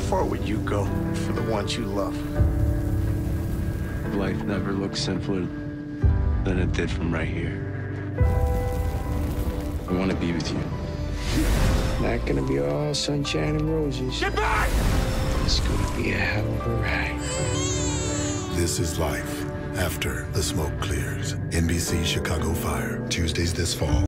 far would you go for the ones you love? Life never looked simpler than it did from right here. I want to be with you. Not gonna be all sunshine and roses. Get back! It's gonna be a hell of a ride. This is life after the smoke clears. NBC Chicago Fire, Tuesdays this fall.